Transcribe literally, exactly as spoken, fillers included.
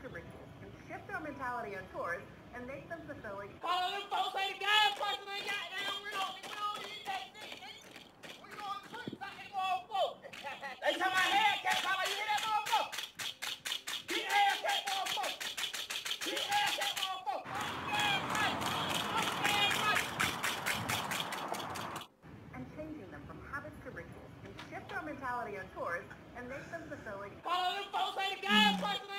to rituals and shift their mentality on tours and make them fulfilling. All them folks say the gas prices ain't got down. We don't, we don't need that shit. We going to trick like they going for. They tell my head cat, how you hear that motherfucker? Get the head cat, motherfucker. Get the head cat, motherfucker. Gas price. Gas price. And changing them from habits to rituals and shift their mentality on tours and make them fulfilling. All them folks say the gas prices